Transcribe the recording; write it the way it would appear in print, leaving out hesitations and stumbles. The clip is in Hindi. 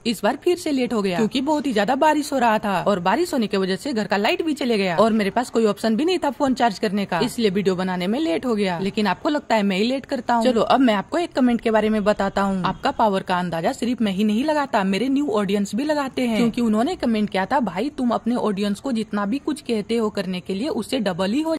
इस बार फिर से लेट हो गया क्योंकि बहुत ही ज्यादा बारिश हो रहा था और बारिश होने की वजह से घर का लाइट भी चले गया और मेरे पास कोई ऑप्शन भी नहीं था फोन चार्ज करने का, इसलिए वीडियो बनाने में लेट हो गया। लेकिन आपको लगता है मैं ही लेट करता हूँ। चलो अब मैं आपको एक कमेंट के बारे में बताता हूँ। आपका पावर का अंदाजा सिर्फ मैं ही नहीं लगाता, मेरे न्यू ऑडियंस भी लगाते हैं, क्योंकि उन्होंने कमेंट किया था भाई तुम अपने ऑडियंस को जितना भी कुछ कहते हो करने के लिए उससे डबल ही हो